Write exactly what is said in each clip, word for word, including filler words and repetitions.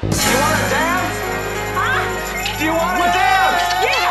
Do you want to dance? Huh? Do you want to dance?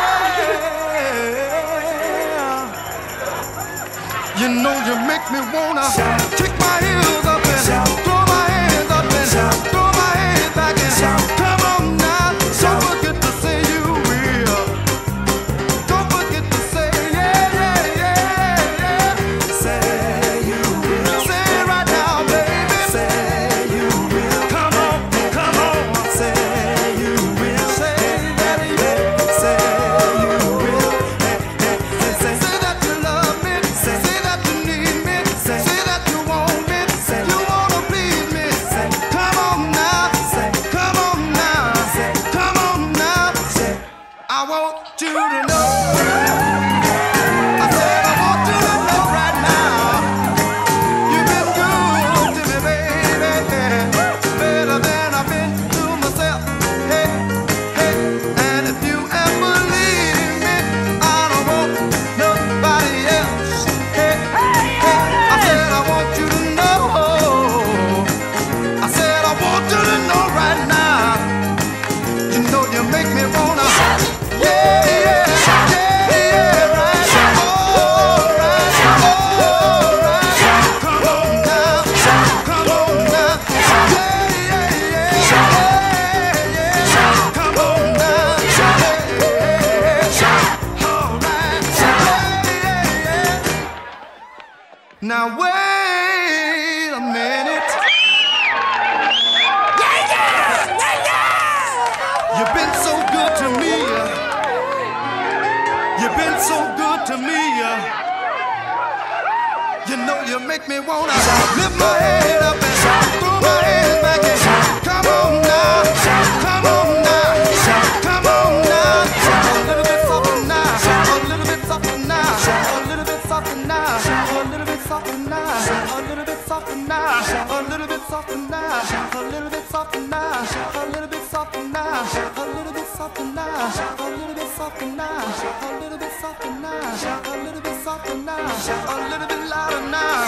Yeah. You know you make me wanna kick my heels up and throw my hands up and throw my hands back and come on now. Don't forget to say you will. Don't forget to say yeah, yeah, yeah, yeah. Say you will. Say it right now, baby. Say you will. Come on, come on. Say you will. Say that you will. Say you will. Say, say that you love me. Say, say that you need me. Say, say that you want me. Say you wanna please me. Say, come on now. Say, come on now. Say, come on now. Say, I want you to know. I said I want you to know right now. You've been good to me, baby. Better than I've been to myself. Hey, hey. And if you ever leave me, I don't want nobody else. Hey, hey. I said I want you to know. I said I want you to know right now. You know you make me wanna. Yeah, yeah, yeah, yeah, right. Alright, alright. Come on now, come on now. Yeah, yeah, yeah, yeah, yeah. Come on now. Yeah, yeah, yeah. Alright. Yeah, yeah, yeah. Now wait a minute. You've been so good to me. You've been so good to me. You know you make me wanna lift my head up and throw my hands back and come on now, come on now, come on now. A little bit softer now, a little bit softer now, a little bit softer now, a little bit softer now, a little bit softer now, a little bit softer now, a little bit softer now, a little bit softer now, a little bit softer now, a little bit softer now, a little bit softer now, a little bit softer now, a little bit louder now.